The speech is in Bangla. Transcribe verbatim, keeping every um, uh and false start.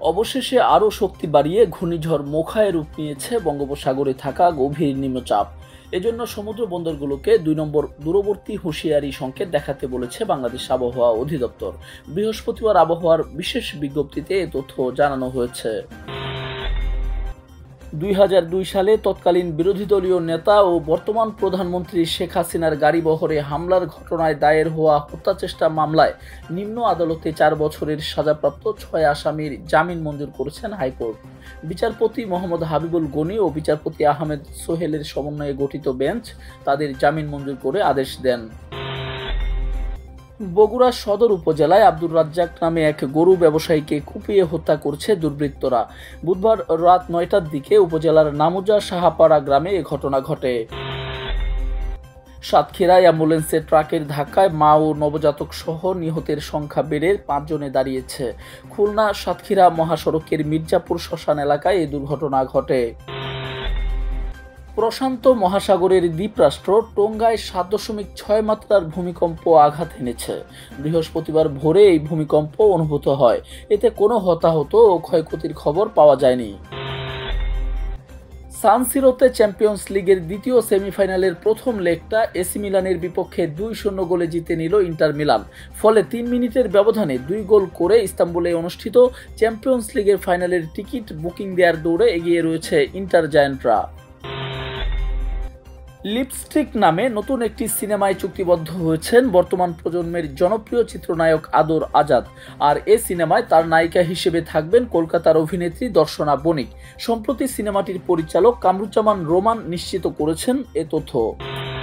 অবশেষে আরও শক্তি বাড়িয়ে ঘূর্ণিঝড় মোখায় রূপ নিয়েছে বঙ্গোপসাগরে থাকা গভীর নিম্নচাপ। এজন্য সমুদ্র বন্দরগুলোকে দুই নম্বর দূরবর্তী হুঁশিয়ারি সংকেত দেখাতে বলেছে বাংলাদেশ আবহাওয়া অধিদপ্তর। বৃহস্পতিবার আবহাওয়ার বিশেষ বিজ্ঞপ্তিতে এ তথ্য জানানো হয়েছে। দুই হাজার দুই সালে তৎকালীন বিরোধী দলীয় নেতা ও বর্তমান প্রধানমন্ত্রী শেখ হাসিনার গাড়িবহরে হামলার ঘটনায় দায়ের হওয়া হত্যাচেষ্টা মামলায় নিম্ন আদালতে চার বছরের সাজাপ্রাপ্ত ছয় আসামির জামিন মঞ্জুর করেছেন হাইকোর্ট। বিচারপতি মোহাম্মদ হাবিবুল গনি ও বিচারপতি আহমেদ সোহেলের সমন্বয়ে গঠিত বেঞ্চ তাদের জামিন মঞ্জুর করে আদেশ দেন। বগুড়া সদর উপজেলায় আব্দুর রাজ্জাক নামে এক গরু ব্যবসায়ীকে কুপিয়ে হত্যা করছে দুর্বৃত্তরা। বুধবার রাত নয়টার দিকে উপজেলার নামুজা সাহাপাড়া গ্রামে এ ঘটনা ঘটে। সাতক্ষীরায় অ্যাম্বুলেন্সের ট্রাকের ধাক্কায় মা ও নবজাতক সহ নিহতের সংখ্যা বেড়ে পাঁচজনে দাঁড়িয়েছে। খুলনা সাতক্ষীরা মহাসড়কের মির্জাপুর শ্মশান এলাকায় এই দুর্ঘটনা ঘটে। প্রশান্ত মহাসাগরের দ্বীপরাষ্ট্র টোঙ্গায় সাত দশমিক ছয় মাত্রার ভূমিকম্প আঘাত এনেছে। বৃহস্পতিবার ভোরে এই ভূমিকম্প অনুভূত হয়। এতে কোনো হতাহত ও ক্ষয়ক্ষতির খবর পাওয়া যায়নি। সান সিরোতে চ্যাম্পিয়ন্স লিগের দ্বিতীয় সেমিফাইনালের প্রথম লেগটা এসি মিলানের বিপক্ষে দুই শূন্য গোলে জিতে নিল ইন্টার মিলান। ফলে তিন মিনিটের ব্যবধানে দুই গোল করে ইস্তাম্বুলে অনুষ্ঠিত চ্যাম্পিয়ন্স লিগের ফাইনালের টিকিট বুকিং দেওয়ার দৌড়ে এগিয়ে রয়েছে ইন্টার জায়ান্টরা। লিপস্টিক নামে নতুন একটি সিনেমায় চুক্তিবদ্ধ হয়েছেন বর্তমান প্রজন্মের জনপ্রিয় চিত্রনায়ক আদর আজাদ। আর এ সিনেমায় তার নায়িকা হিসেবে থাকবেন কলকাতার অভিনেত্রী দর্শনা বণিক। সম্প্রতি সিনেমাটির পরিচালক কামরুজ্জামান রোমান নিশ্চিত করেছেন এ তথ্য।